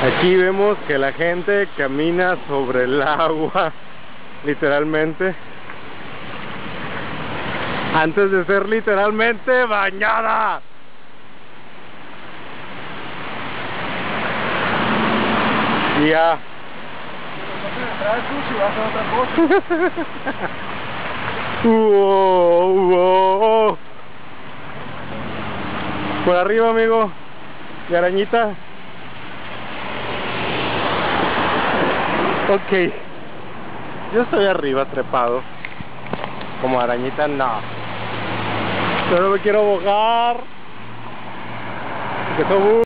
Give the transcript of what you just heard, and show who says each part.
Speaker 1: Aquí vemos que la gente camina sobre el agua, literalmente, antes de ser literalmente bañada. Y ya. Wow. Por arriba, amigo, de arañita. Ok, yo estoy arriba trepado. Como arañita no. Pero me quiero ahogar.